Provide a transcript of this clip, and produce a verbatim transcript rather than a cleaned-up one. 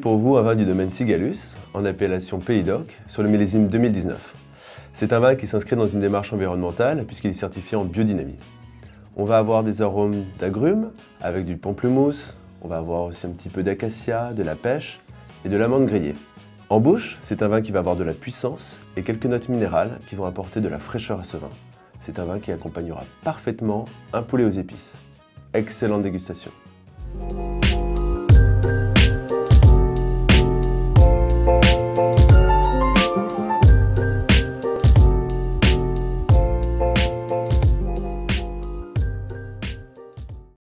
pour vous un vin du domaine Sigalus, en appellation Pays d'Oc, sur le millésime deux mille dix-neuf. C'est un vin qui s'inscrit dans une démarche environnementale puisqu'il est certifié en biodynamie. On va avoir des arômes d'agrumes avec du pamplemousse, on va avoir aussi un petit peu d'acacia, de la pêche et de l'amande grillée. En bouche, c'est un vin qui va avoir de la puissance et quelques notes minérales qui vont apporter de la fraîcheur à ce vin. C'est un vin qui accompagnera parfaitement un poulet aux épices. Excellente dégustation!